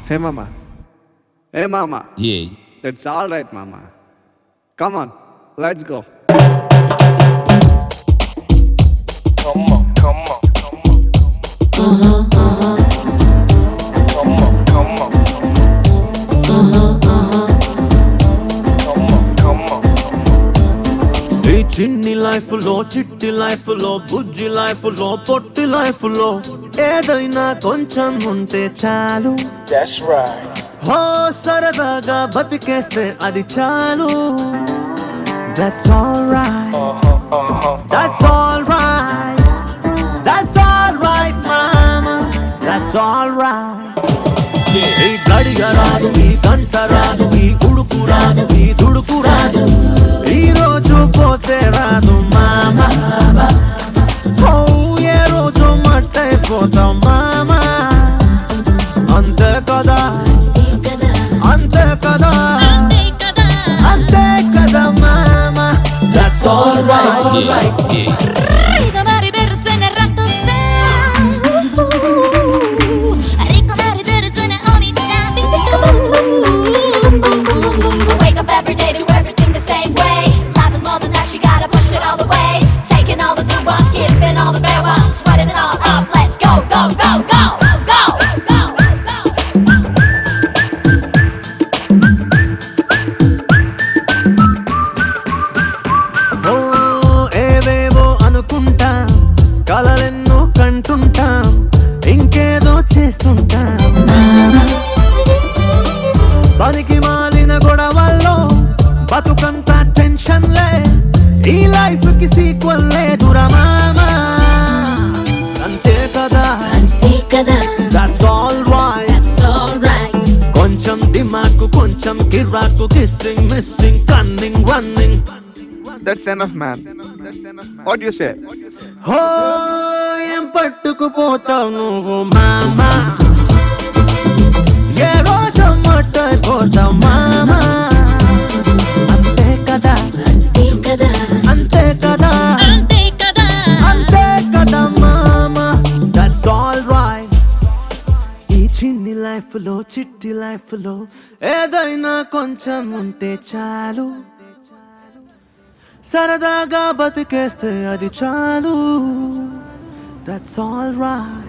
Hey mama. Hey mama. Yeah. That's all right, mama. Come on, let's go. Come on, come on, come on. Come on, come on. Come on. ఈ చిన్ని life లో చిట్టి life లో బుజ్జి life లో పొట్టి life లో ఏదైనా కొంచెం ఉంటే చాలు. That's right. హో సరదాగా బతికేస్తే అది చాలు. That's alright. That's alright. That's alright, mama. That's alright. ఈ గడియ రాదు, ఈ గంట రాదు, ఈ ఉడుకు రాదు, ఈ దుడుకు రాదు, ఈ రోజు పోతే రాదు మామా. ఓ ఏ రోజు మట్టైపోతాం మామా. అంతే కదా, అంతే కదా, అంతే కదా మామా. That's alright. Wake up every day, do everything the same way. Life is more than that, you gotta push it all the way. Taking all the good ones, giving all the bad ones, sweating it all up. Let's go, go, go, go, go, go. ఓ ఏవేవో అనుకుంటాం, కలలెన్నో కంటుంటాం, ఇంకేదో చేస్తుంటాం. పనికి మాలిన గొడవల్లో బతుకంతా టెన్షన్లే, ఈ life కి సీక్వెల్ లేదురా మామా. అంతే కదా, అంతే కదా. That's all right. That's all right. కొంచెం దిమాకు, కొంచెం కిరాకు, kissing, missing, cunning, running. That's enough, man. What do you say? హో ఏం పట్టుకుపోతావు నువ్వు మామా. ఏ రోజు మట్టైపోతావు మామా. అంతే కదా, అంతే కదా, అంతే కదా, అంతే కదా, అంతే కదా మామా. That's all right. ఈ చిన్ని లైఫ్ లో చిట్టి లైఫ్ లో ఏదైనా కొంచెం ఉంటే చాలు. సరదాగా బతికేస్తే అది చాలు. That's all right.